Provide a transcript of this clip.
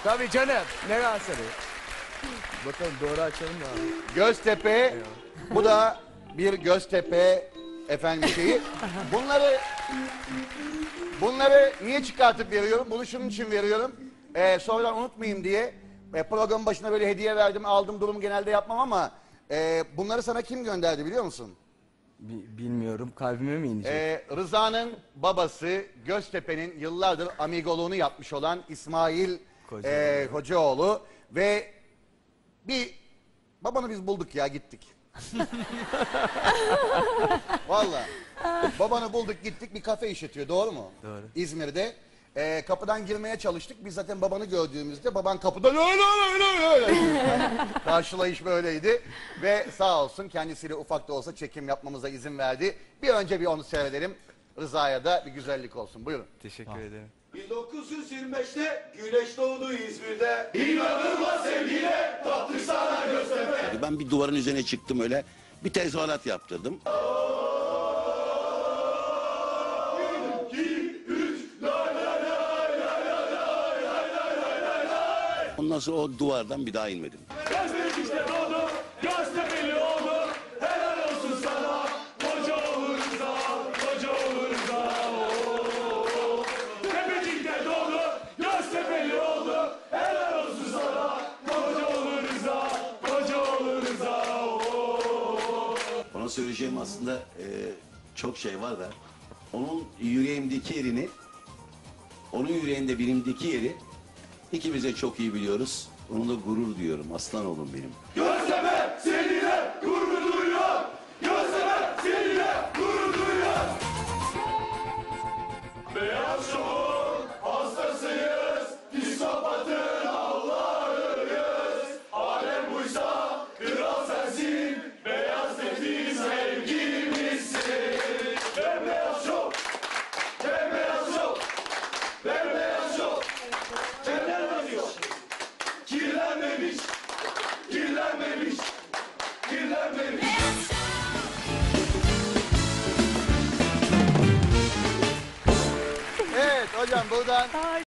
Tabii canım. Ne rahatsızlığı. Bakalım doğru açalım da abi. Göztepe. Bu da bir Göztepe efendim şeyi. Bunları niye çıkartıp veriyorum? Bunu şunun için veriyorum. Sonradan unutmayayım diye. Programın başına böyle hediye verdim, aldım, durumu genelde yapmam ama bunları sana kim gönderdi biliyor musun? Bilmiyorum. Kalbime mi inecek? Rıza'nın babası Göztepe'nin yıllardır amigoluğunu yapmış olan İsmail Hocaoğlu ve babanı biz bulduk ya gittik. Vallahi babanı bulduk gittik bir kafe işletiyor doğru mu? Doğru. İzmir'de. Kapıdan girmeye çalıştık. Biz zaten babanı gördüğümüzde baban kapıdan öyle. Karşılayış böyleydi. Ve sağ olsun kendisiyle ufak da olsa çekim yapmamıza izin verdi. Bir önce bir onu seyredelim. Rıza'ya da bir güzellik olsun. Buyurun. Teşekkür ederim. 1925'te güneş doğdu İzmir'de. İnanılmaz sevgiyle tatlı sana Göztepe. Ben bir duvarın üzerine çıktım öyle. Bir tezahürat yaptırdım. Ondan sonra o duvardan bir daha inmedim. Göztepe'de doğdu, Göztepe'li oldu. Helal olsun sana, koca olur Rıza, koca olur Rıza. Tepecik'te doğdu, Göztepe'li oldu. Helal olsun sana, koca olur Rıza, koca olur Rıza. Ona söyleyeceğim aslında çok şey var da. Onun yüreğimdeki yerini, onun yüreğinde benimdeki yeri ikimiz de çok iyi biliyoruz. Onunla gurur duyuyorum. Aslan oğlum benim. Göztepe seninle gurur duyuyor. Göztepe seninle gurur duyuyor. Beyaz şovun hastasıyız. Psikopatın Allah'ıyız. Alem buysa kral sensin. Beyaz dediğin sevgimizsin. Bembeyaz şov. Bembeyaz şov. Bembeyaz şov. Kirlenmemiş. Kirlenmemiş. Kirlenmemiş. Kirlenmemiş. Evet hocam buradan